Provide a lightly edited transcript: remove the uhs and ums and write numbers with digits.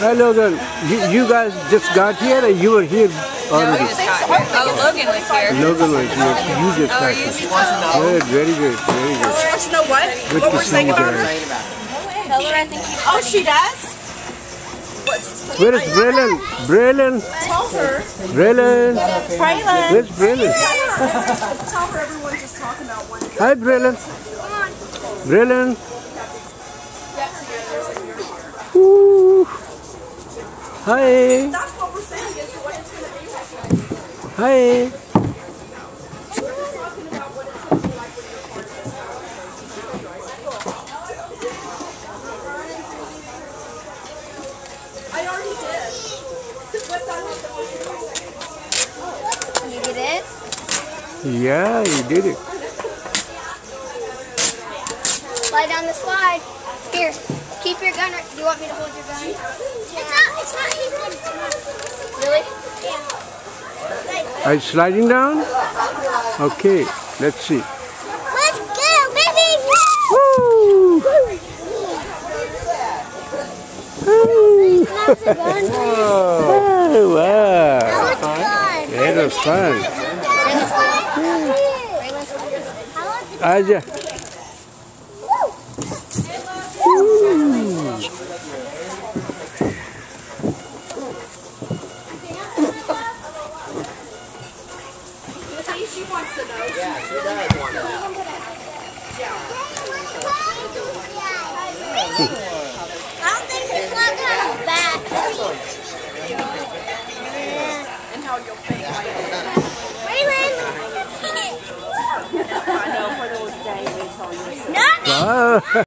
Hi Logan, you guys just got here or you were here already? No, we just got here. Oh, Logan was here. Logan was here. You just got here. Good, very good, very good. She wants to know what? Good What to we're see saying you about her? guys. Tell her I think she's Oh, she does? Where is Braylon? Braylon? Tell her. Braylon? Braylon. Where's Braylon? Tell her everyone's just talking about one. Hi Braylon. Braylon. Woo. Hi. That's what we're saying is what it's going to be like. Hi. I already did. You did it? Yeah, you did it. Slide down the slide. Here, keep your gun. Do you want me to hold your gun? It's not easy. Really? Yeah. Are you sliding down? Okay, let's see. Let's go, baby! Woo! That's a gun. Oh, wow. That was fun. That was fun. Aja. She wants to know. Yeah, she does want to know. I don't think he's not coming back. And how you'll think. Waylon! I know for those days they tell you. Wow.